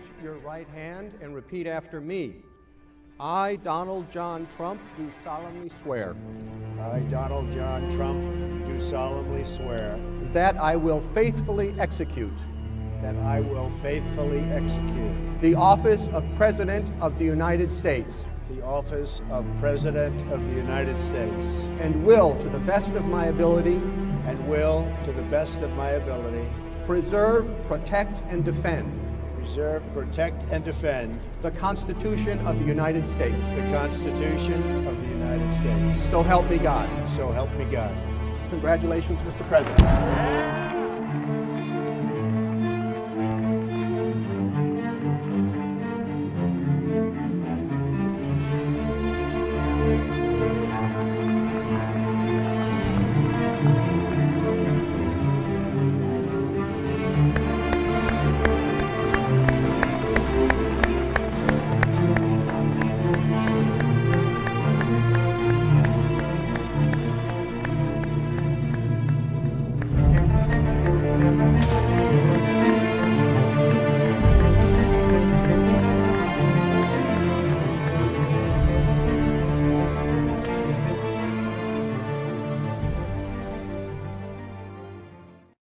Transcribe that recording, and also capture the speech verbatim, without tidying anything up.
raise your right hand and repeat after me. I, Donald John Trump, do solemnly swear I, Donald John Trump, do solemnly swear that I will faithfully execute that I will faithfully execute the office of President of the United States the office of President of the United States and will, to the best of my ability, and will, to the best of my ability, preserve, protect, and defend preserve, protect, and defend the Constitution of the United States. the Constitution of the United States. So help me God. So help me God. Congratulations, Mister President.